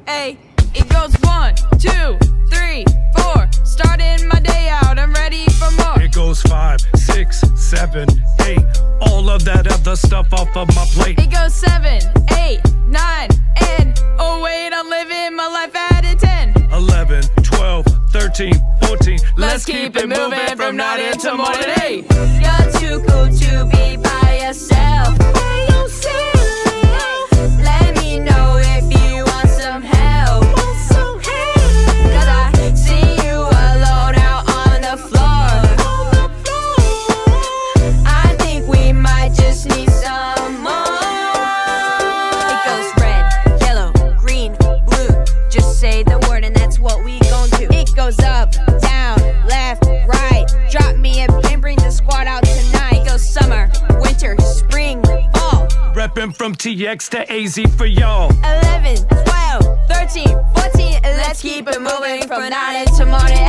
A. It goes 1, 2, 3, 4. Starting my day out, I'm ready for more. It goes 5, 6, 7, 8. All of that other stuff off of my plate. It goes 7, 8, 9, and oh wait, I'm living my life at a 10. 11, 12, 13, 14. Let's keep it moving from night into morning. Hey, you're too cool to be by yourself. Let me know if you want some help. Cause I see you alone out on the floor. I think we might just need some more. It goes red, yellow, green, blue. Just say the word and that's what we gon' do. It goes up, down, left, right. Drop me a pin, bring the squad out tonight. It goes summer, winter, spring, fall. Reppin' from TX to AZ for y'all. 11, 12, 13, 14. Let's keep it moving from night into morning.